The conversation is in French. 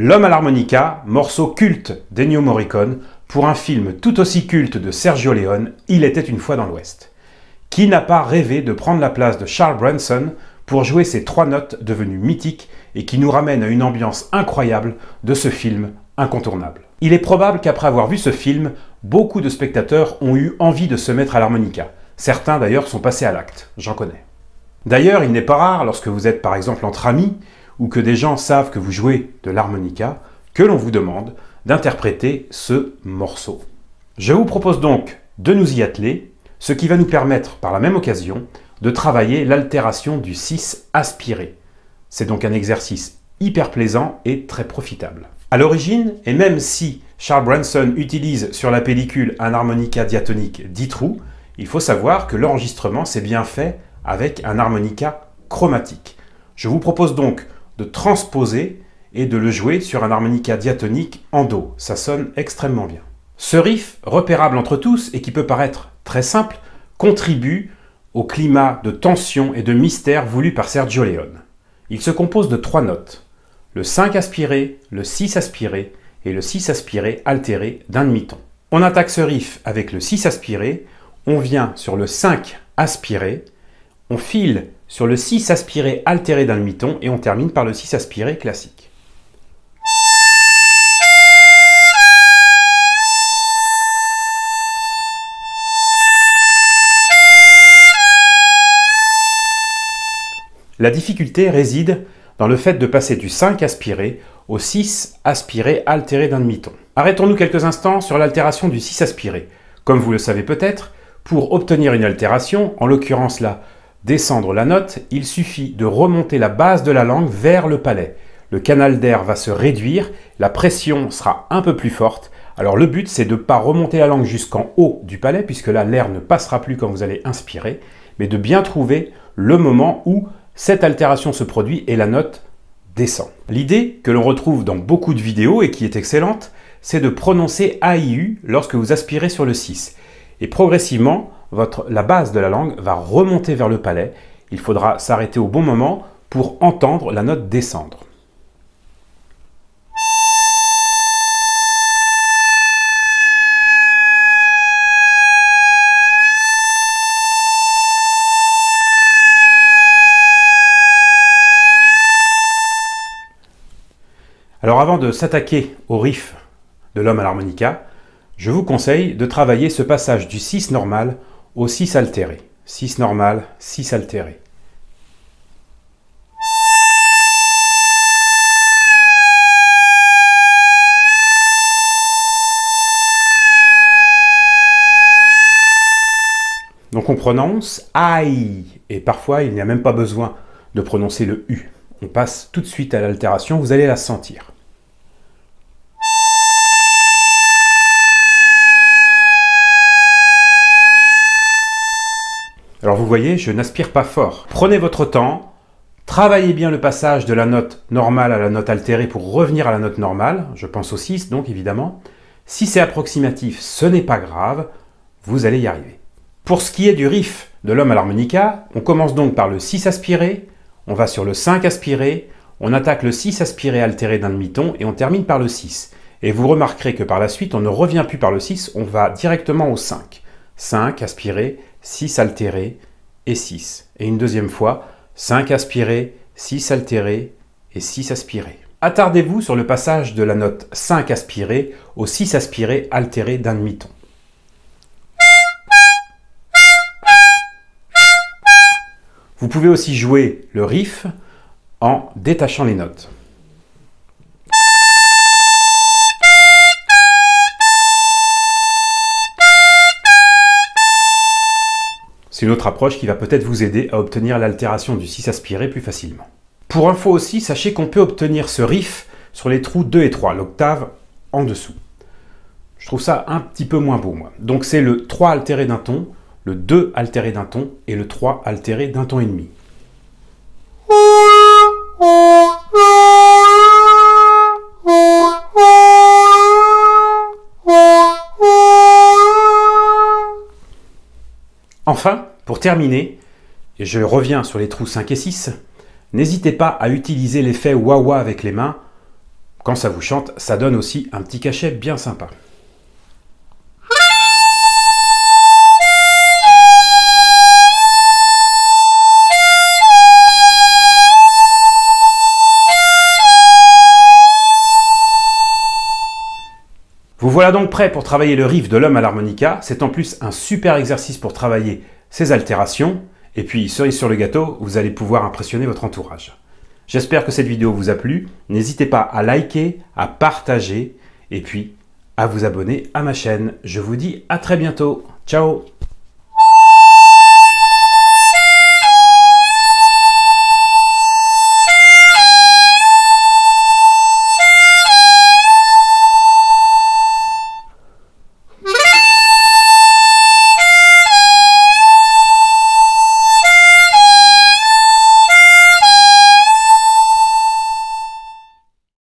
L'homme à l'harmonica, morceau culte d'Ennio Morricone, pour un film tout aussi culte de Sergio Leone, Il était une fois dans l'Ouest. Qui n'a pas rêvé de prendre la place de Charles Bronson pour jouer ces trois notes devenues mythiques et qui nous ramènent à une ambiance incroyable de ce film incontournable. Il est probable qu'après avoir vu ce film, beaucoup de spectateurs ont eu envie de se mettre à l'harmonica. Certains d'ailleurs sont passés à l'acte, j'en connais. D'ailleurs, il n'est pas rare, lorsque vous êtes par exemple entre amis, ou que des gens savent que vous jouez de l'harmonica, que l'on vous demande d'interpréter ce morceau. Je vous propose donc de nous y atteler, ce qui va nous permettre, par la même occasion, de travailler l'altération du 6 aspiré. C'est donc un exercice hyper plaisant et très profitable. À l'origine, et même si Charles Bronson utilise sur la pellicule un harmonica diatonique 10 trous, il faut savoir que l'enregistrement s'est bien fait avec un harmonica chromatique. Je vous propose donc de transposer et de le jouer sur un harmonica diatonique en Do. Ça sonne extrêmement bien. Ce riff, repérable entre tous et qui peut paraître très simple, contribue au climat de tension et de mystère voulu par Sergio Leone. Il se compose de trois notes, le 5 aspiré, le 6 aspiré et le 6 aspiré altéré d'un demi-ton. On attaque ce riff avec le 6 aspiré, on vient sur le 5 aspiré, on file sur le 6 aspiré altéré d'un demi-ton et on termine par le 6 aspiré classique. La difficulté réside dans le fait de passer du 5 aspiré au 6 aspiré altéré d'un demi-ton. Arrêtons-nous quelques instants sur l'altération du 6 aspiré. Comme vous le savez peut-être, pour obtenir une altération, en l'occurrence là, descendre la note, il suffit de remonter la base de la langue vers le palais. Le canal d'air va se réduire, la pression sera un peu plus forte. Alors le but, c'est de ne pas remonter la langue jusqu'en haut du palais, puisque là, l'air ne passera plus quand vous allez inspirer, mais de bien trouver le moment où cette altération se produit et la note descend. L'idée que l'on retrouve dans beaucoup de vidéos et qui est excellente, c'est de prononcer AIU lorsque vous aspirez sur le 6. Et progressivement, la base de la langue va remonter vers le palais. Il faudra s'arrêter au bon moment pour entendre la note descendre. Alors avant de s'attaquer au riff de l'homme à l'harmonica, je vous conseille de travailler ce passage du 6 normal au 6 altéré. 6 normal, 6 altéré. Donc on prononce aïe, et parfois il n'y a même pas besoin de prononcer le U. On passe tout de suite à l'altération, vous allez la sentir. Alors vous voyez, je n'aspire pas fort. Prenez votre temps, travaillez bien le passage de la note normale à la note altérée pour revenir à la note normale. Je pense au 6 donc évidemment. Si c'est approximatif, ce n'est pas grave, vous allez y arriver. Pour ce qui est du riff de l'homme à l'harmonica, on commence donc par le 6 aspiré, on va sur le 5 aspiré, on attaque le 6 aspiré altéré d'un demi-ton et on termine par le 6. Et vous remarquerez que par la suite, on ne revient plus par le 6, on va directement au 5. 5 aspiré, 6 altéré et 6. Et une deuxième fois, 5 aspiré, 6 altéré et 6 aspiré. Attardez-vous sur le passage de la note 5 aspiré au 6 aspiré altéré d'un demi-ton. Vous pouvez aussi jouer le riff en détachant les notes. C'est une autre approche qui va peut-être vous aider à obtenir l'altération du 6 aspiré plus facilement. Pour info aussi, sachez qu'on peut obtenir ce riff sur les trous 2 et 3, l'octave en dessous. Je trouve ça un petit peu moins beau, moi. Donc c'est le 3 altéré d'un ton, le 2 altéré d'un ton et le 3 altéré d'un ton et demi. Enfin, pour terminer, et je reviens sur les trous 5 et 6, n'hésitez pas à utiliser l'effet wah-wah avec les mains Quand ça vous chante, ça donne aussi un petit cachet bien sympa. Vous voilà donc prêt pour travailler le riff de l'homme à l'harmonica. C'est en plus un super exercice pour travailler ses altérations. Et puis, cerise sur le gâteau, vous allez pouvoir impressionner votre entourage. J'espère que cette vidéo vous a plu. N'hésitez pas à liker, à partager et puis à vous abonner à ma chaîne. Je vous dis à très bientôt. Ciao!